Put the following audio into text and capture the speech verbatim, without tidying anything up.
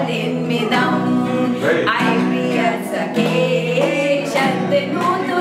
दिन में दम आई प्रिय सके शब्द नूत